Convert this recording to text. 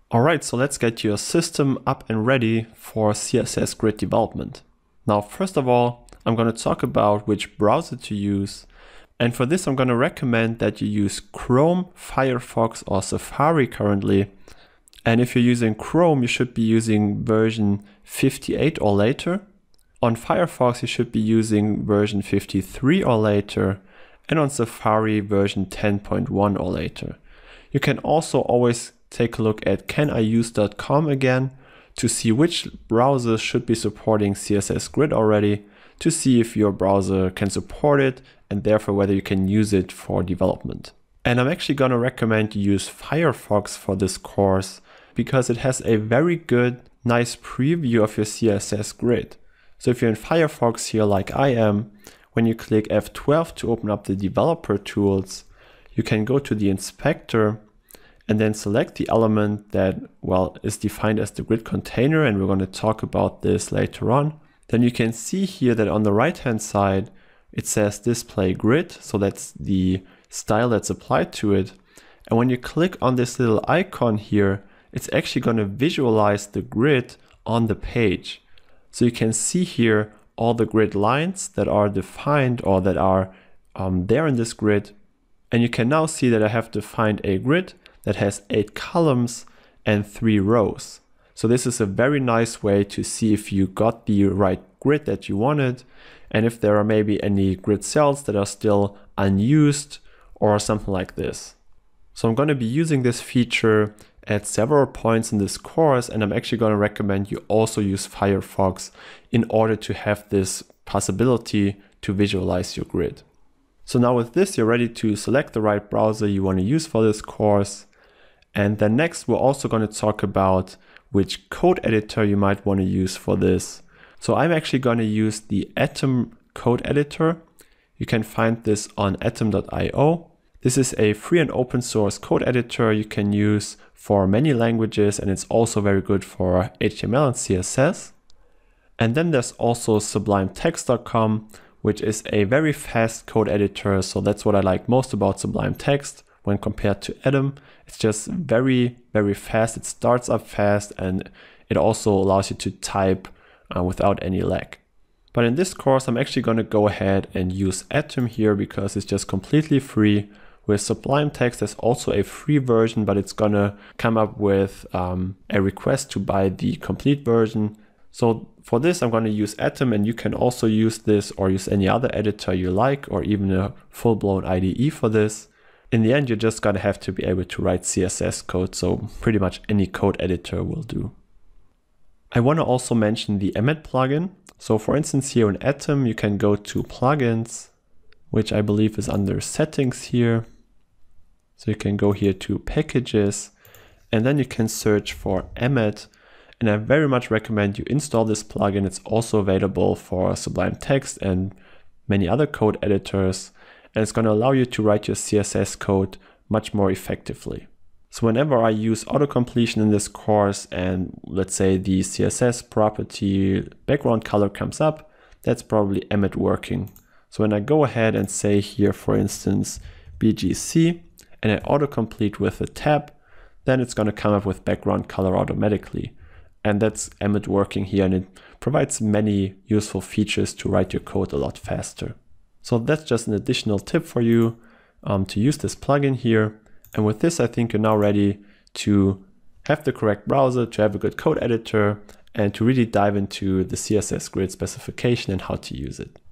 Alright, so let's get your system up and ready for CSS Grid development. Now, first of all, I'm going to talk about which browser to use. And for this, I'm going to recommend that you use Chrome, Firefox, or Safari currently. And if you're using Chrome, you should be using version 58 or later. On Firefox, you should be using version 53 or later. And on Safari, version 10.1 or later. You can also always take a look at caniuse.com again to see which browsers should be supporting CSS Grid already, to see if your browser can support it and therefore whether you can use it for development. And I'm actually going to recommend you use Firefox for this course because it has a very good, nice preview of your CSS Grid. So if you're in Firefox here like I am, when you click F12 to open up the developer tools, you can go to the inspector and then select the element that, well, is defined as the grid container, and we're going to talk about this later on. Then you can see here that on the right-hand side, it says display grid, so that's the style that's applied to it. And when you click on this little icon here, it's actually going to visualize the grid on the page. So you can see here all the grid lines that are defined or that are there in this grid. And you can now see that I have defined a grid that has 8 columns and 3 rows. So this is a very nice way to see if you got the right grid that you wanted, and if there are maybe any grid cells that are still unused or something like this. So I'm going to be using this feature at several points in this course, and I'm actually going to recommend you also use Firefox in order to have this possibility to visualize your grid. So now with this, you're ready to select the right browser you want to use for this course. And then next, we're also going to talk about which code editor you might want to use for this. So I'm actually going to use the Atom code editor. You can find this on atom.io. This is a free and open source code editor you can use for many languages, and it's also very good for HTML and CSS. And then there's also sublimetext.com, which is a very fast code editor. So that's what I like most about Sublime Text when compared to Atom. It's just very, very fast. It starts up fast, and it also allows you to type without any lag. But in this course, I'm actually going to go ahead and use Atom here because it's just completely free. With Sublime Text, there's also a free version, but it's going to come up with a request to buy the complete version. So for this, I'm going to use Atom, and you can also use this or use any other editor you like, or even a full-blown IDE for this. In the end, you're just going to have to be able to write CSS code, so pretty much any code editor will do. I want to also mention the Emmet plugin. So for instance, here in Atom, you can go to Plugins, which I believe is under Settings here. So you can go here to Packages, and then you can search for Emmet. And I very much recommend you install this plugin. It's also available for Sublime Text and many other code editors. And it's going to allow you to write your CSS code much more effectively. So whenever I use autocompletion in this course and let's say the CSS property background color comes up, that's probably Emmet working. So when I go ahead and say here, for instance, BGC, and I autocomplete with a tab, then it's going to come up with background color automatically. And that's Emmet working here, and it provides many useful features to write your code a lot faster. So that's just an additional tip for you to use this plugin here. And with this, I think you're now ready to have the correct browser, to have a good code editor, and to really dive into the CSS Grid specification and how to use it.